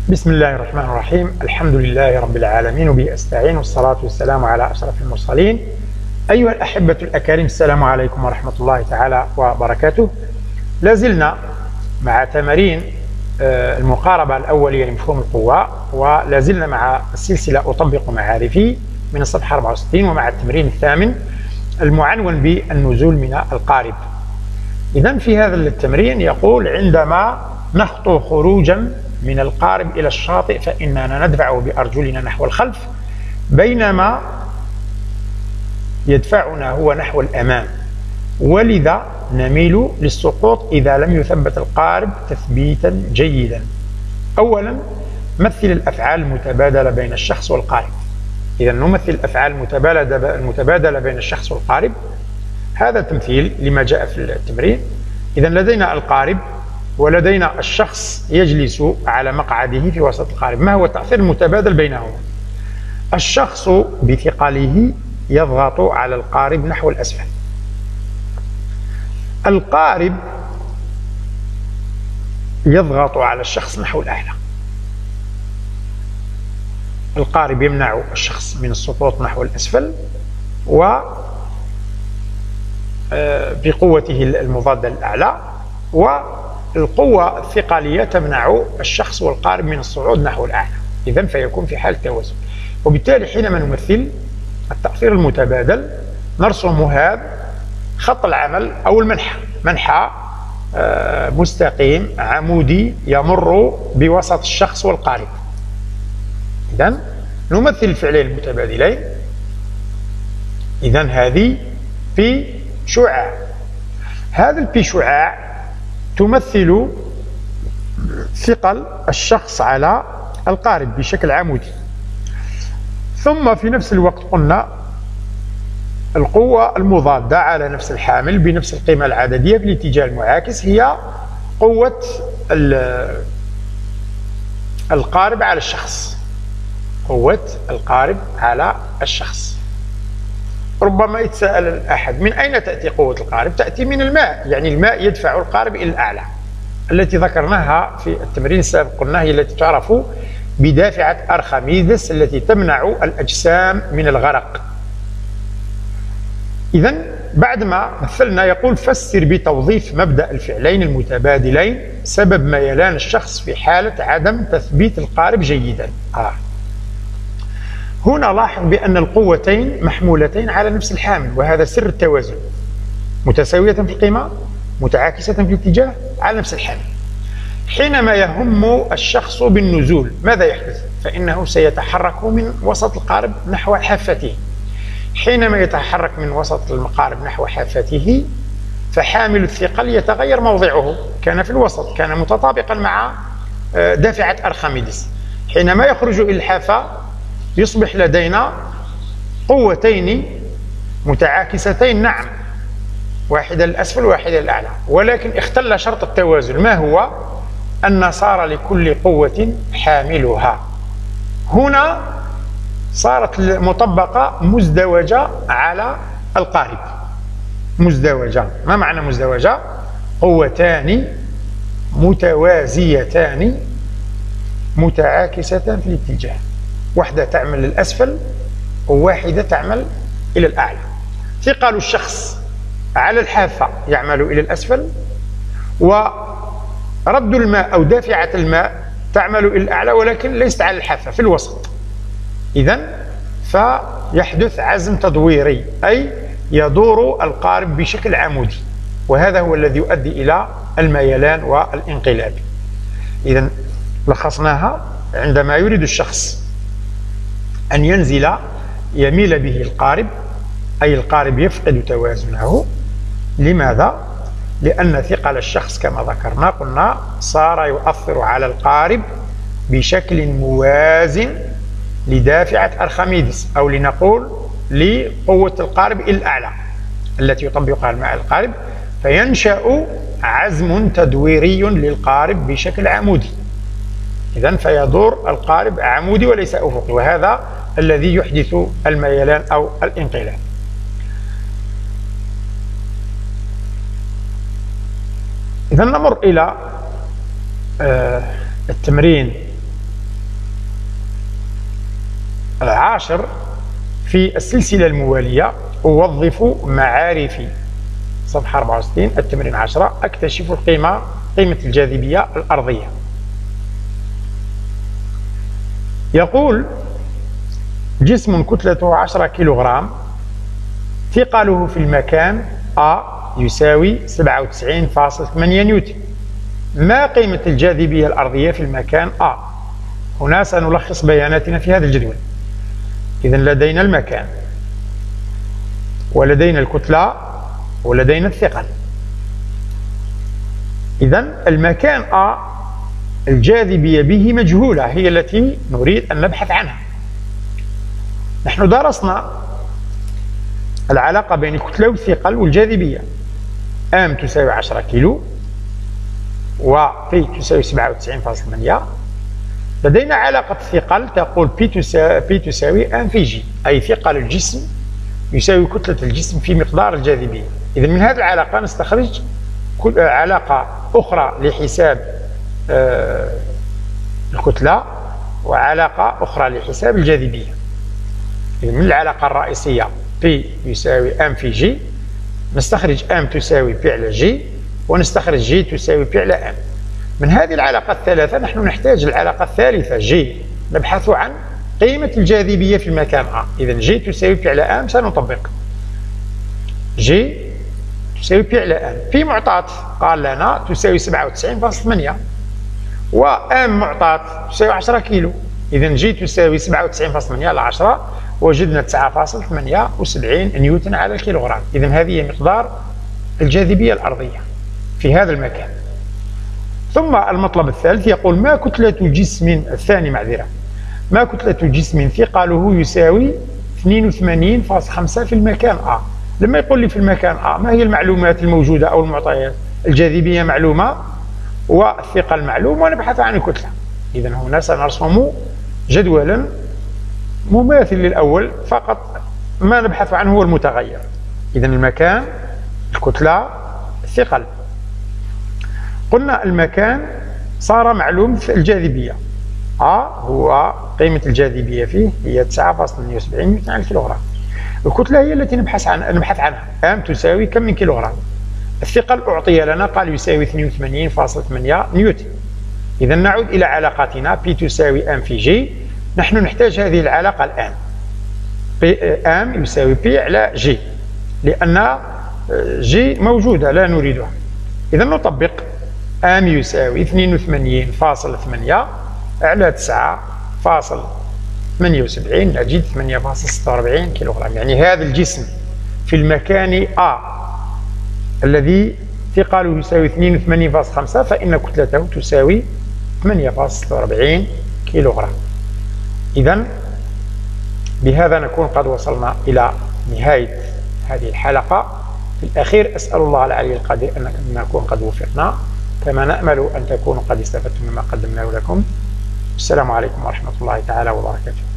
بسم الله الرحمن الرحيم. الحمد لله رب العالمين وبه أستعين، والصلاة والسلام على أشرف المرسلين. أيها الأحبة الأكارم، السلام عليكم ورحمة الله تعالى وبركاته. لازلنا مع تمارين المقاربة الأولية لمفهوم القوة، ولازلنا مع السلسلة أطبق معارفي من الصفحة 64، ومع التمرين الثامن المعنون بالنزول من القارب. إذن في هذا التمرين يقول: عندما نخطو خروجا من القارب إلى الشاطئ فإننا ندفع بأرجلنا نحو الخلف، بينما يدفعنا هو نحو الأمام، ولذا نميل للسقوط إذا لم يثبت القارب تثبيتا جيدا. أولا، مثل الأفعال المتبادلة بين الشخص والقارب. إذا نمثل الأفعال المتبادلة بين الشخص والقارب. هذا تمثيل لما جاء في التمرين. إذا لدينا القارب ولدينا الشخص يجلس على مقعده في وسط القارب. ما هو التأثير المتبادل بينهما؟ الشخص بثقله يضغط على القارب نحو الأسفل، القارب يضغط على الشخص نحو الأعلى. القارب يمنع الشخص من السقوط نحو الأسفل، و بقوته المضادة للأعلى، والقوة الثقلية تمنع الشخص والقارب من الصعود نحو الأعلى. إذن فيكون في حالة توازن. وبالتالي حينما نمثل التأثير المتبادل نرسم هذا خط العمل أو منحى مستقيم عمودي يمر بوسط الشخص والقارب. إذن نمثل الفعلين المتبادلين. إذن هذه في شعاع، هذا البي شعاع تمثل ثقل الشخص على القارب بشكل عمودي. ثم في نفس الوقت قلنا القوة المضادة على نفس الحامل بنفس القيمة العددية في الاتجاه المعاكس هي قوة القارب على الشخص. قوة القارب على الشخص. ربما يتساءل الأحد: من أين تأتي قوة القارب؟ تأتي من الماء، يعني الماء يدفع القارب إلى الأعلى، التي ذكرناها في التمرين السابق. قلنا هي التي تعرف بدافعة أرخميدس التي تمنع الأجسام من الغرق. إذن بعدما مثلنا يقول: فسر بتوظيف مبدأ الفعلين المتبادلين سبب ميلان الشخص في حالة عدم تثبيت القارب جيدا. هنا لاحظ بأن القوتين محمولتين على نفس الحامل، وهذا سر التوازن. متساوية في القيمة، متعاكسة في الاتجاه، على نفس الحامل. حينما يهم الشخص بالنزول ماذا يحدث؟ فإنه سيتحرك من وسط القارب نحو حافته. حينما يتحرك من وسط القارب نحو حافته فحامل الثقل يتغير موضعه. كان في الوسط، كان متطابقا مع دافعة أرخميدس. حينما يخرج إلى الحافة يصبح لدينا قوتين متعاكستين، نعم، واحدة للأسفل وواحدة للأعلى، ولكن اختل شرط التوازن. ما هو؟ أن صار لكل قوة حاملها. هنا صارت المطبقة مزدوجة على القارب. مزدوجة، ما معنى مزدوجة؟ قوتان متوازيتان متعاكستان في الاتجاه، واحدة تعمل للأسفل وواحدة تعمل إلى الأعلى. ثقل الشخص على الحافة يعمل إلى الأسفل، ورد الماء أو دافعة الماء تعمل إلى الأعلى ولكن ليست على الحافة، في الوسط. إذن فيحدث عزم تدويري، أي يدور القارب بشكل عمودي، وهذا هو الذي يؤدي إلى الميلان والانقلاب. إذن لخصناها: عندما يريد الشخص أن ينزل يميل به القارب، أي القارب يفقد توازنه. لماذا؟ لأن ثقل الشخص كما ذكرنا قلنا صار يؤثر على القارب بشكل موازن لدافعة أرخميدس، أو لنقول لقوة القارب إلى الأعلى التي يطبقها الماء على القارب، فينشأ عزم تدويري للقارب بشكل عمودي. إذن فيدور القارب عمودي وليس أفقي، وهذا الذي يحدث الميلان أو الانقلاب. إذن نمر إلى التمرين العاشر في السلسلة الموالية أوظف معارفي. صفحة 64 التمرين 10 أكتشف قيمة الجاذبية الأرضية. يقول جسم كتلته 10 كيلوغرام ثقله في المكان A يساوي 97.8 نيوتن. ما قيمة الجاذبية الأرضية في المكان A؟ هنا سنلخص بياناتنا في هذا الجدول. إذن لدينا المكان ولدينا الكتلة ولدينا الثقل. إذن المكان A الجاذبية به مجهولة، هي التي نريد أن نبحث عنها. نحن درسنا العلاقة بين الكتلة والثقل والجاذبية. M تساوي 10 كيلو و P تساوي 97.8. لدينا علاقة الثقل تقول P تساوي M في G، أي ثقل الجسم يساوي كتلة الجسم في مقدار الجاذبية. إذن من هذه العلاقة نستخرج علاقة أخرى لحساب الكتلة وعلاقة أخرى لحساب الجاذبية. إذن من العلاقة الرئيسية P يساوي M في G نستخرج M تساوي P على G ونستخرج G تساوي P على M. من هذه العلاقة الثلاثة نحن نحتاج العلاقة الثالثة G، نبحث عن قيمة الجاذبية في المكان A. إذن G تساوي P على M سنطبق G تساوي P على M. P معطاة قال لنا تساوي 97.8 و M معطاة تساوي 10 كيلو. إذن G تساوي 97.8 على 10 وجدنا 9.78 نيوتن على الكيلوغرام. إذن هذه هي مقدار الجاذبية الأرضية في هذا المكان. ثم المطلب الثالث يقول ما كتلة جسم الثاني ما كتلة جسم ثقله يساوي 82.5 في المكان A. لما يقول لي في المكان A ما هي المعلومات الموجودة أو المعطيات؟ الجاذبية معلومة والثقل معلوم ونبحث عن الكتلة. إذن هنا سنرسم جدولا مماثل للأول، فقط ما نبحث عنه هو المتغير. إذن المكان، الكتلة، الثقل. قلنا المكان صار معلوم في الجاذبية. هو قيمة الجاذبية فيه هي 9.78 نيوتن على الكيلوغرام. الكتلة هي التي نبحث عنها. M تساوي كم من كيلوغرام. الثقل أعطي لنا قال يساوي 82.8 نيوتن. إذا نعود إلى علاقتنا P تساوي M في G. نحن نحتاج هذه العلاقة الآن. M يساوي P على G لأن G موجودة لا نريدها. إذا نطبق M يساوي 82.8 على 9.78 نجد 8.46 كيلوغرام. يعني هذا الجسم في المكان A الذي ثقله يساوي 82.5 فإن كتلته تساوي 8.46 كيلوغرام. إذن بهذا نكون قد وصلنا إلى نهاية هذه الحلقة. في الأخير أسأل الله العلي القدير أن نكون قد وفقنا، كما نأمل أن تكونوا قد استفدتم مما قدمناه لكم. السلام عليكم ورحمة الله تعالى وبركاته.